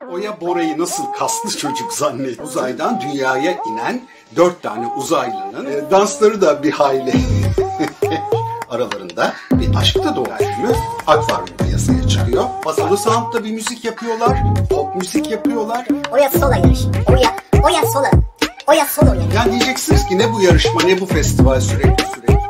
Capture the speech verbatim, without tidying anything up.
Oya Bora'yı nasıl kaslı çocuk zannetti? Uzaydan dünyaya inen dört tane uzaylının e, dansları da bir hayli aralarında bir aşk da doğar filmi Akvaryum piyasaya çıkıyor. Basalı Sound'da bir müzik yapıyorlar, pop müzik yapıyorlar. Oya Sola yarışı. Oya, Oya Sola. Oya Solo yarışı. Yani diyeceksiniz ki ne bu yarışma, ne bu festival sürekli sürekli.